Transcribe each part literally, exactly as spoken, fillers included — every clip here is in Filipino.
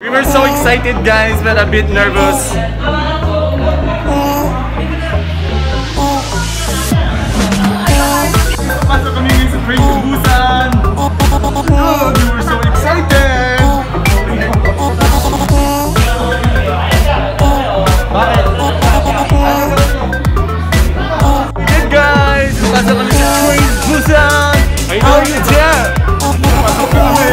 We're so excited guys, but a bit nervous. Pasok kami ngayon sa Train to Busan. Oh, we were so excited. Bakit? Good guys, pasok kami sa Train to Busan. I know you're there. Pasok kami.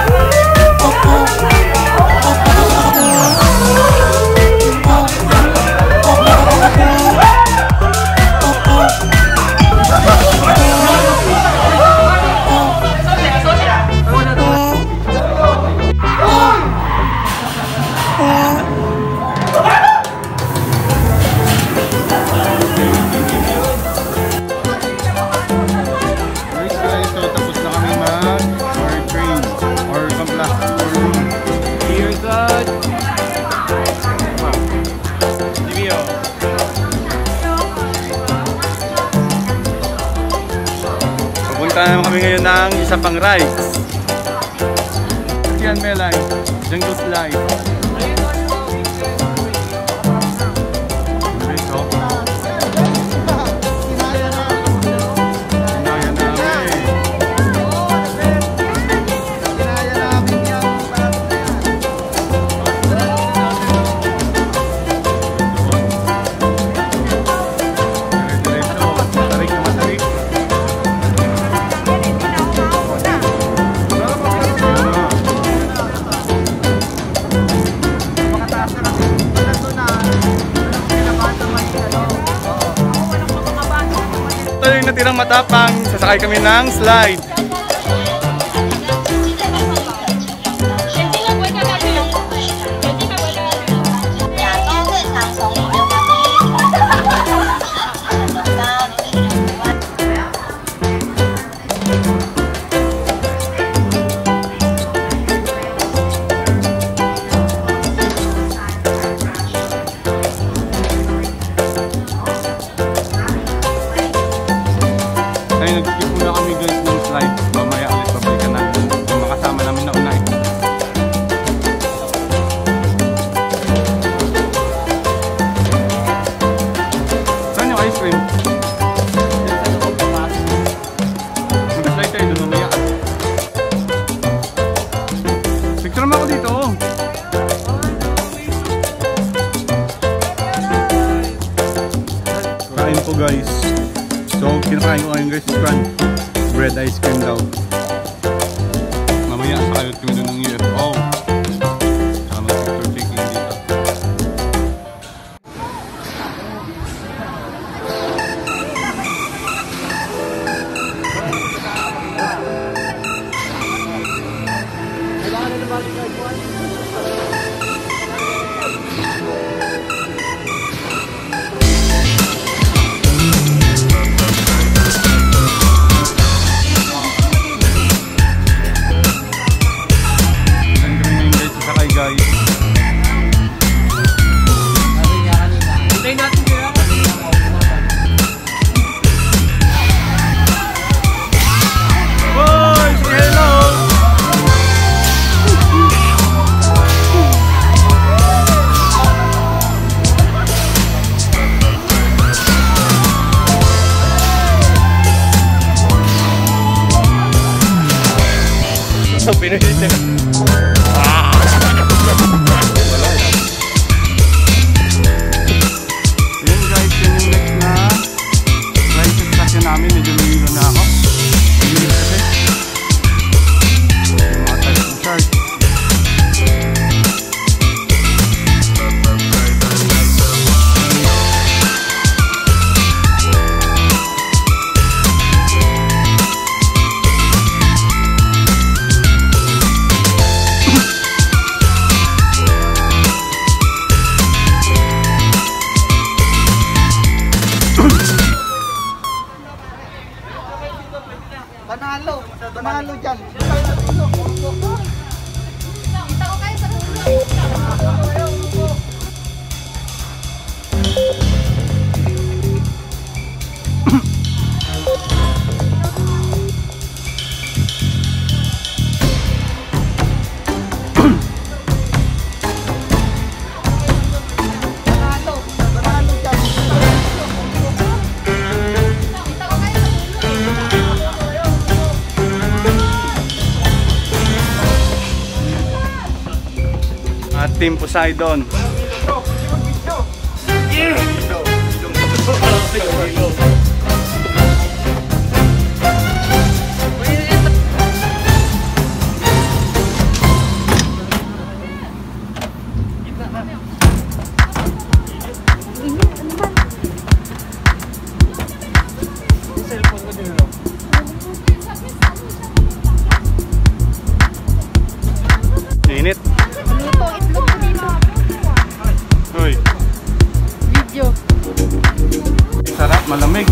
Pupunta naman kami ngayon ng isa pang rides. Yan Melay, Jungle Slide. Ito yung natirang matapang, sasakay kami ng slide. Ay, nag-skip muna kami guys ng slide. Mamaya ulit pabalikan natin. Yung makasama namin na unay. Saan yung ice cream? Mag-slide tayo doon mamaya. Picture naman ako dito. Kain po guys. So, kinakain ko ngayon guys, crunch bread ice cream daw. Mamaya, sakayot kami doon ng U F O. Saka mag-picture taking dito. So, pinulit na. Ah! Yun guys, yun yung next na ride sa station namin. Medyo lumilo na ako. Lumilo kasi. Yung mga type ng shark. at Team Poseidon. Init. Luto, itlog ko dito. Uy. Video. Sarap, malamig.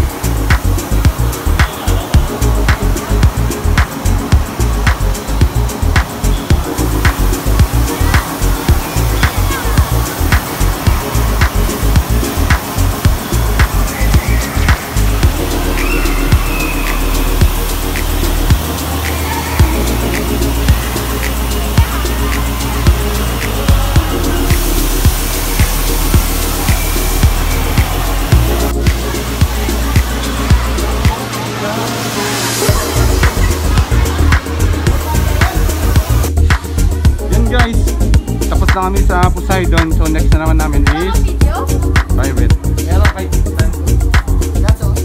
Guys, tapos na kami sa Poseidon. So next na naman namin is private. Meron kayo titan. That's all.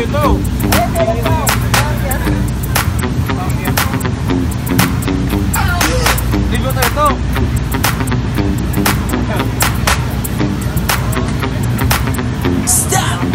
ito. Ligo tayo ito. Stop!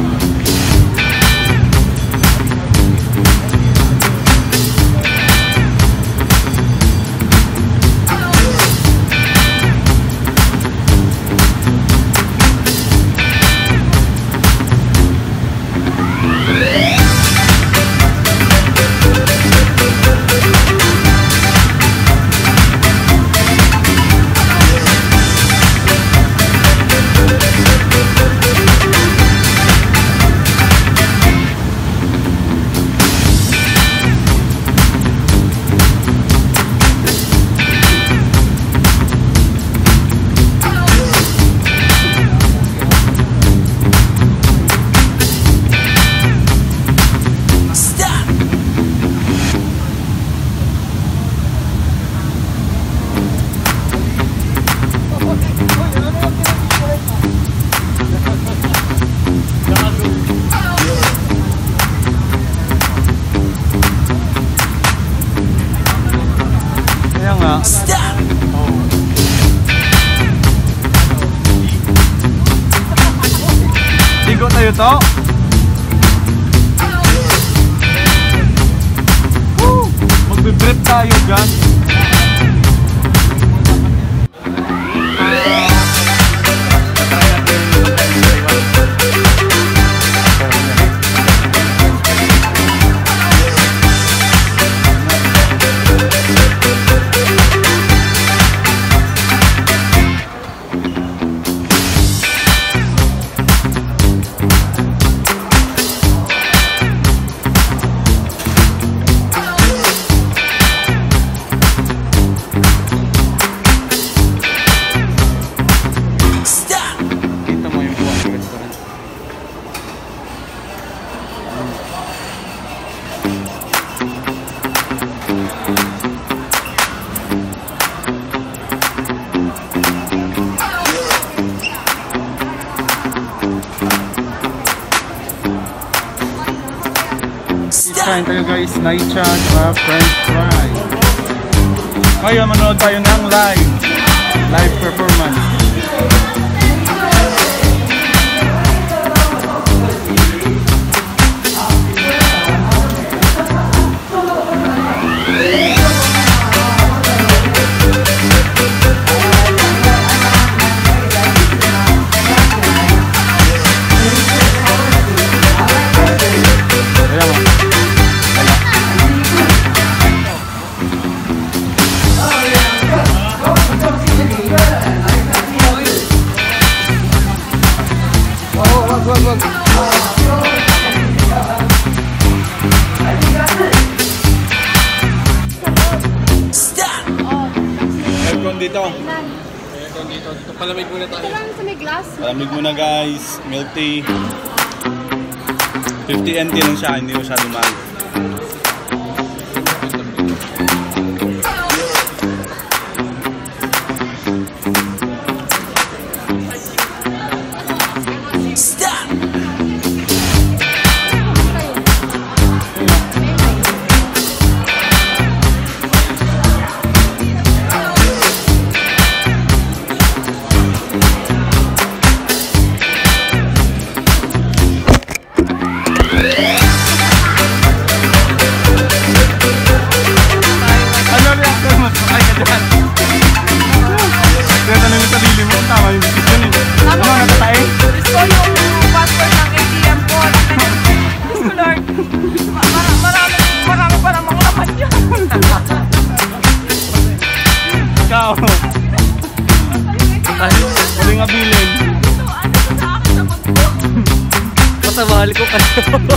Stop! Ligo tayo to. Woo! Magbe-brief tayo dyan. Kain tayo guys, night chat at french fry. Ngayon manood tayo ng live live performance. Aircon dito. Aircon dito. Dito palamig muna tayo. Ito lang sa may glass. Palamig muna guys. Milk tea. fifty N T lang siya. Hindi masyado mahal. Huli nga bilin. Masabahal ko kayo.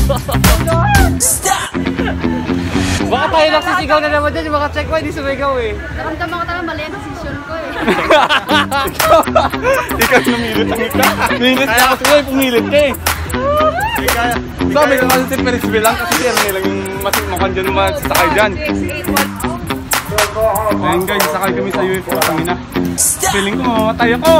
Baka tayo nagsisigaw na naman dyan. Baka check mo, hindi sumigaw eh. Naramdaman ko talaga mali ang decision ko eh. Ikaw numilit ang ika. Numilit ka kasi ko eh, pumilit ka eh. Sabi ka kasi si Perisbe lang kasi siya nilang yung masikmakan dyan magsasakay dyan. Ayun guys, sakay kami sa U F O kami na. Feeling ko mamamatay ako.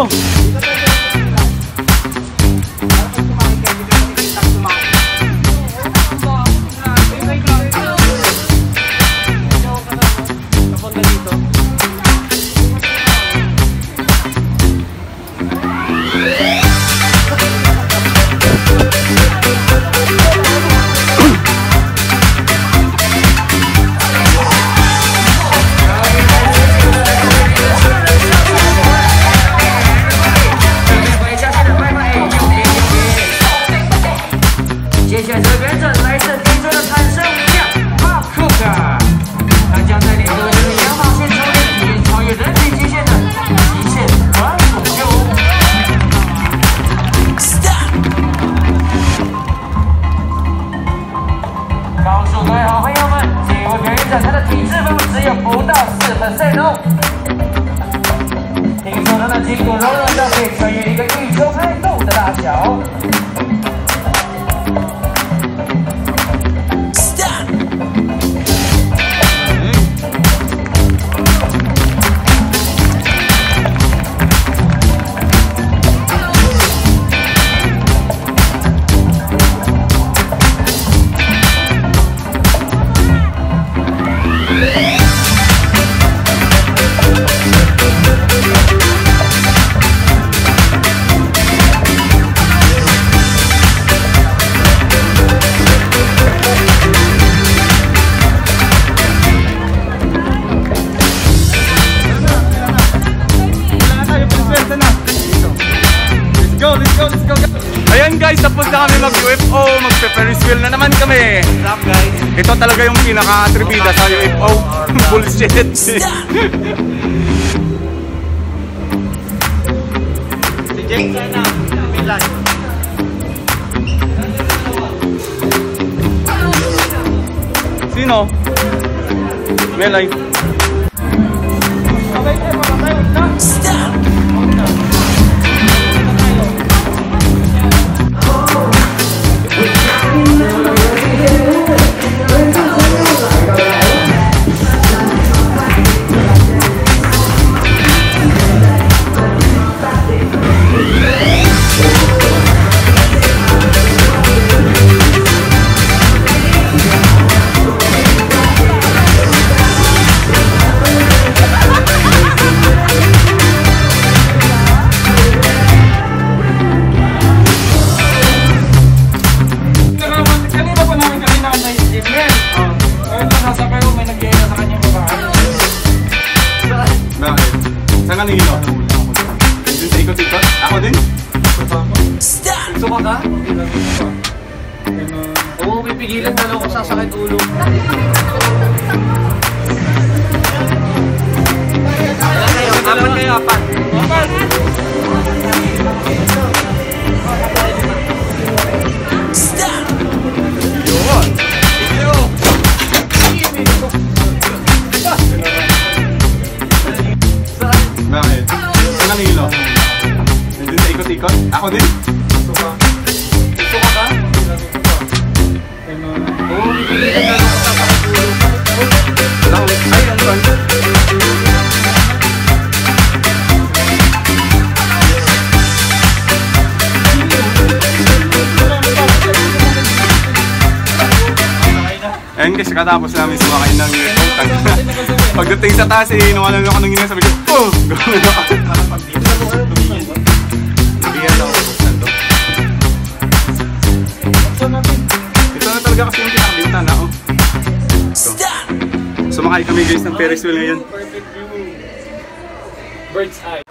Ayan guys, tapos na kami mag-U F O, mag-Ferris wheel na naman kami. What's up guys? Ito talaga yung pinaka-atribida sa U F O. Bullshit. Si Jake sana, Milan. Sino? Melay. Saan ka nangino? Dun sa ikot-ikot? Ako din? Gusto ka ka? Oo, pipigilan na lang ako sasakit ulo. Ayan kayo, apat kayo, apat. Apat! Bakit? Saan ka nangino? Dun sa ikot-ikot? Ako din? Gusto ka? Gusto ka ka? Oo, pipigilan na lang ako sasakit ulo. Ay, ano ba? Ayun kasi katapos namin sumakay ng tag. Pagdating sa taas eh, nung alam ako nang ginagawa, sabi ko, oh! Gawin ako. Nabiyan ako sa sando. Ito na talaga kasi yung pinakabintana, oh. Ito. Sumakay kami guys ng Ferris wheel ngayon. Perfect view. Bird's eye.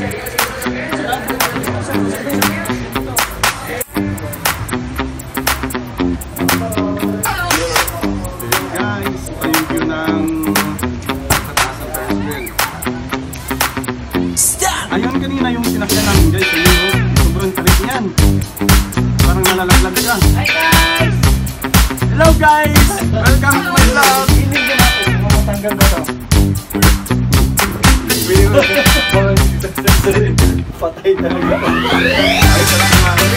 Ayun kanina yung sinakyan namin guys, ayun, sobrang tarik niyan. Parang nalalaglag siya. Hi guys! Hello guys! Welcome to my vlog! Hiling ka natin, mamatanggal ba ito? Patay talaga. Ay, sarap naman.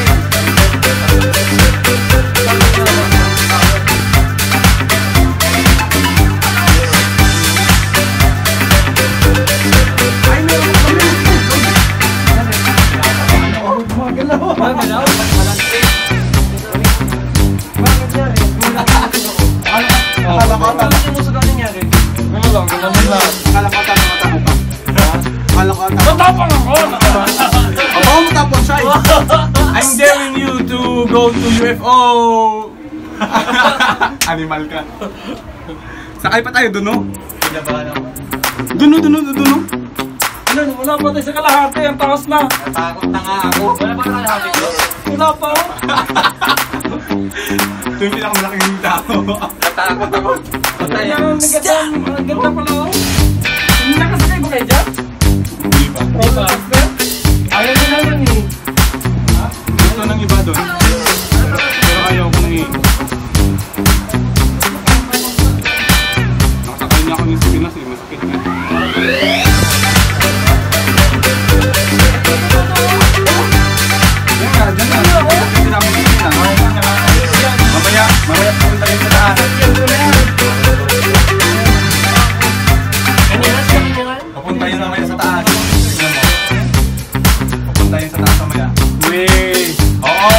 Akala ko tatapang pa. Akala ko tatapang ako. Ako mo tapang siya. I'm daring you to go to U F O. Animal ka. Sakay pa tayo dun, no? Pinabahan ako. Dun, no, dun, no, dun, no? Ano, wala pa tayo sa kalahati. Ang takas na. Natakot na nga ako. Wala pa kalahati ko? Wala pa. Ito yung pinakamalaking tao. Natakot ako. Patay. Ang ganda pala ako. Nakasakay ba kayo dyan? Hindi pa. Hindi pa. Ayaw nyo naman eh. Gusto ng iba doon. Pero ayaw ko nang i... Nakasakay niya ako ng Pinas eh. Masakit na. Yan nga, dyan na. Wait! Oo!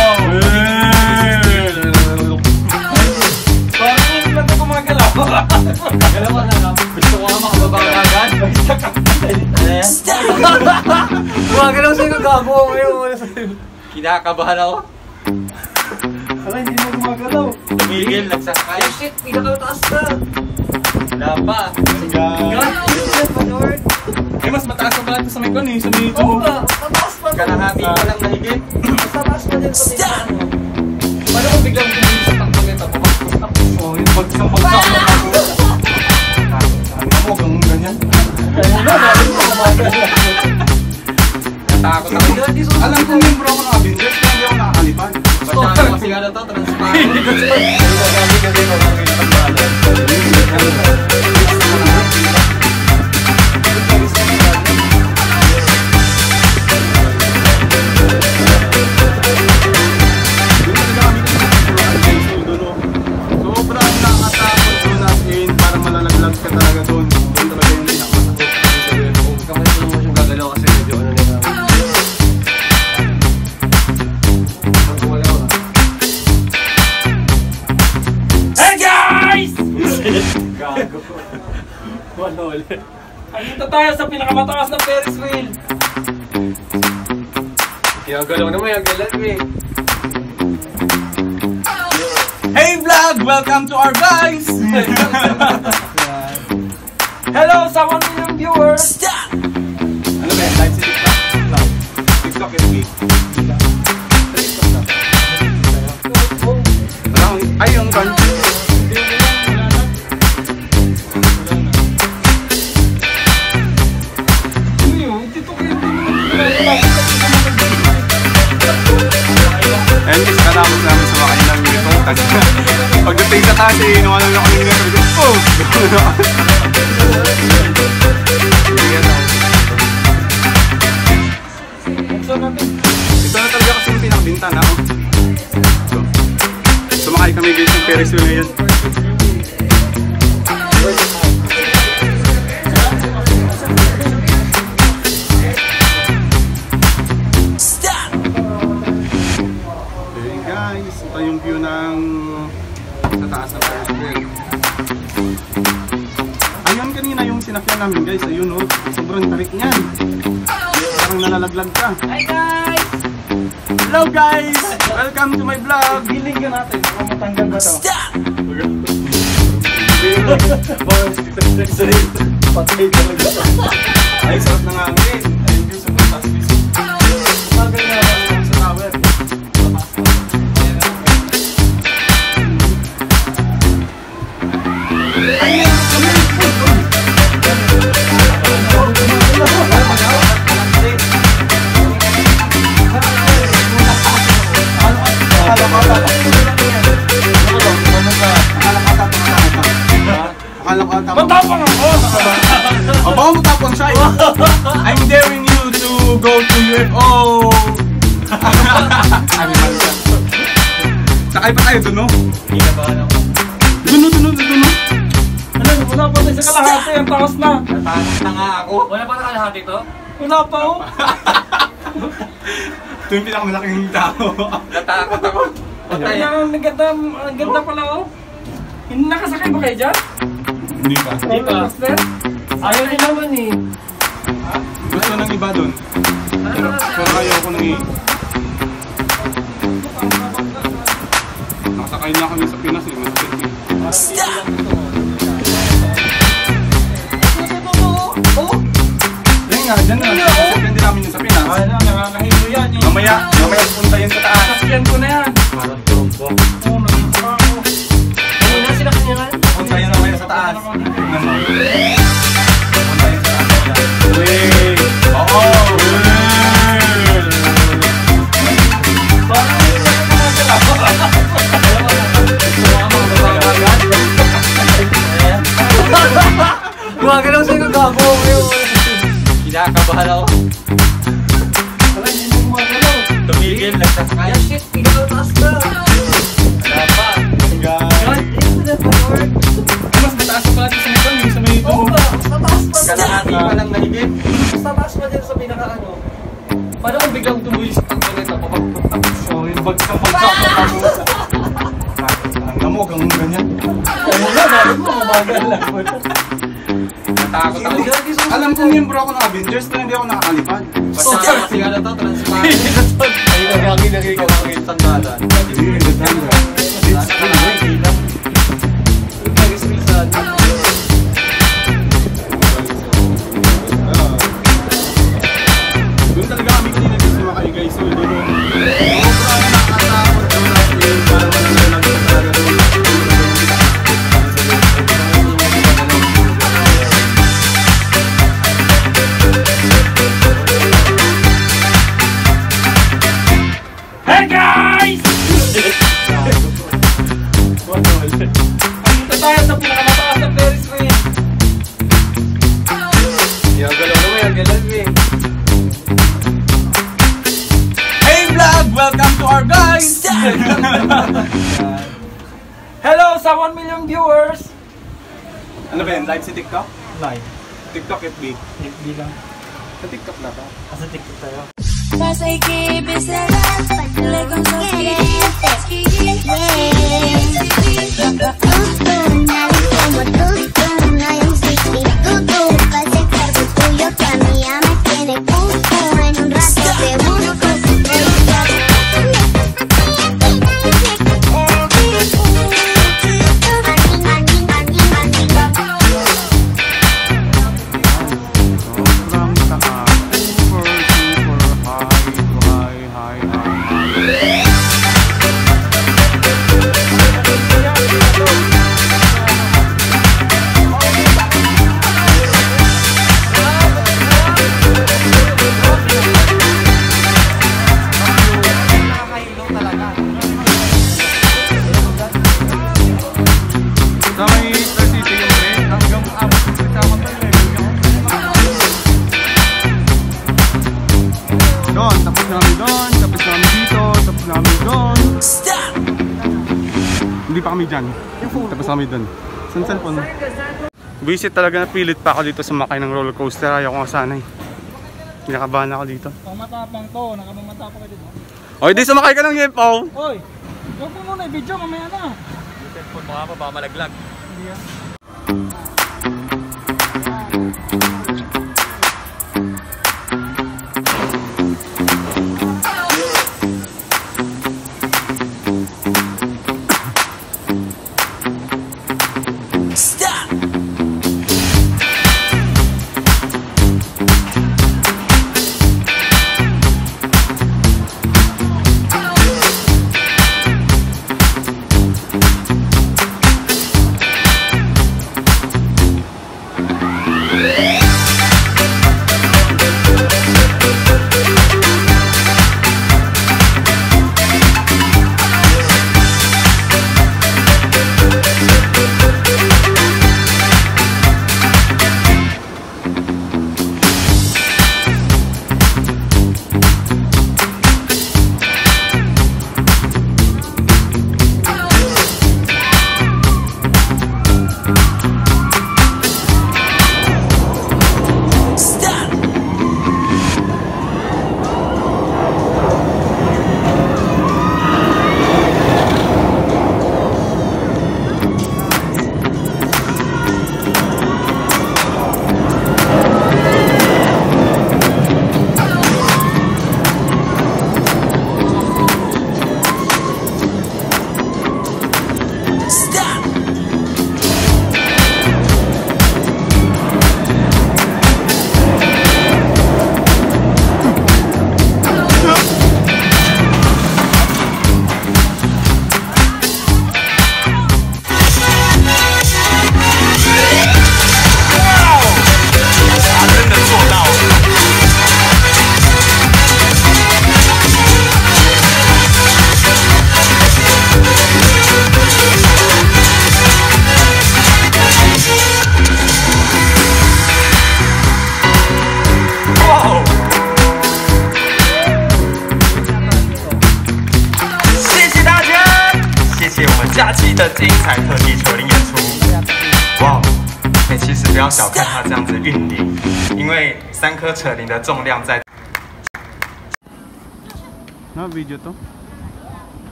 Parang hindi lang ito gumagalaw. Galaw ka na lang. Gusto ko nga makababa ka agad. Gumagalaw sa'yo ka gago. Kinakabahan ako. Wala, hindi mo gumagalaw. Tumigil, nagsasakay. Ay shit, pinakataas na. Wala pa. Eh, mas mataas pa pala ito sa may kon eh. Sa may ito. Oo nga, mataas pa. Kalahati pa lang nahigit. Mas mataas pa din sa may ano. Paano kung biglang tumingin sa tangkol nito? Oo, yung pag-pag-pag. Sabi mo, ganun ganyan. Natakot ako. Alam ko yung bro ko ng Avengers, pero hindi ako nakakalipad. Basta kasi nga na to, transparent. Sobrang nakatakot doon as in, parang malalaglag ka talaga doon. Doon talaga yung pinakamasakit. Kamay ko naman yung gagalaw kasi medyo ano na namin. Hey guys! Gago. Wala ulit. Andito tayo sa pinakamataas na Ferris wheel. Kaya galaw naman yung galan eh. Hey vlog! Welcome to our guys! Hello sa one million viewers! Ano ba yan? Live sa TikTok? No. TikTok is big. Ay, yung kan. Ayun, kasi katapos namin sa mga kanilang minuto. Pagdating sa taas eh, nung alam na kami minuto, oh! Ito na talaga kasi yung pinakabintana. Oh. So, sumakay kami guys ng Ferris wheel ngayon. Okay guys, ito yung view ng sa taas ng Ferris wheel. Ayun kanina yung sinakyan namin guys, ayun oh, sobrang tarik niyan. Parang nalalaglag ka. Hi guys! Hello guys! Welcome to my vlog! Giling ka natin kung matanggal ba ito. Patay talaga. Ay, sarap na nga ang game. Ayun yung sa taas piso. Magal na lang sa tower. Akala ko ang Matapang ako! O baka matapang siya. I'm daring you to go to U F O. Sakay pa tayo dun, no? Hindi na ba ano? Dun, no, dun, no, dun, no? Ano, wala pa tayo sa kalahati. Ang takas na. Natakot na nga ako. Wala pa na kalahati to? Wala pa oh. Ito yung pinakamalaking tao. Natakot ako. Patay. Ang ganda, ang ganda pala oh. Hindi nakasakay ba kayo dyan? Hindi pa. Hindi pa. Ayaw din naman eh. Gusto ng iba dun. Pero, pero ayaw ko nang i... Nakasakay na kami sa Pinas eh. Masakit eh. Oh! Yan nga, dyan na. Masakit din namin yung sa Pinas. Ay na, nakakahilo yan eh. Mamaya, mamaya pupunta yun sa taas. Sasakyan ko na yan. Parang trompo. Oo, nagpunta ako. Kanina sila kanina. Pupunta yun mamaya sa taas. Tingnan mo. Pupunta yun sa taas. Uy! Oo! Parang hindi na kumagalaw. Gumagalaw sa'yo ka gago. Kinakabahan ako. Wala, hindi mo gumagalaw. Tumigil, nagsasakay. Ay shit, pinakataas na. Wala pa. God into the Lord. Mas mataas pa pala sa may kami, sa may ito. Oo ba? Mas mataas pa dyan. Kalahati pa lang nahigit. Mas mataas pa dyan sa pinaka ano. Paano kung biglang tumuloy sa tangkol nito? Natakot ako. Alam kong miyembro ako ng Avengers pero hindi ako nakakalipad. Basta kasi ano to, transparent. Ay, nagagawin na kayo ng tandaan. Hindi, ganda. Doon talaga kami kanina gusto makain guys. So, doon. Sobrang nakatakot doon natin yung parang mananag talaga doon. Hey guys! Andito tayo sa pinakamataas na Ferris wheel. Yung galaw naman, yung galaw eh. Hey vlog! Welcome to our guys! Hello sa one million viewers! Ano ba yan? Live sa TikTok? Live. TikTok F B? F B lang. Sa TikTok na ba? Sa TikTok tayo. Cause I keep it set up like I'm so Sa may Star City yung pre, hanggang abot sa kasama pa level nyo. Doon, tapos namin doon, tapos namin dito, tapos namin doon. Hindi pa kami dyan. Tapos kami doon. Saan cellphone? Visit talaga na pilit pa ako dito sa makay ng roller coaster. Ayaw ko nga sana eh. Kinakabahan ako dito. Pang matapang to, nakamamatapang ka dito. Oy, di sumakay ka ng yepaw! Hoy! Huwag mo muna i-video, mamaya na. Yung cellphone mo nga pa, baka malaglag. Hindi yan. 假期的精彩特地球林演出，哇！哎，其实不要小看它这样子运力，因为三颗扯铃的重量在。 Na video to?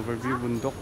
overview bundok.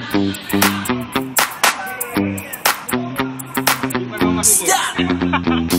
Stop!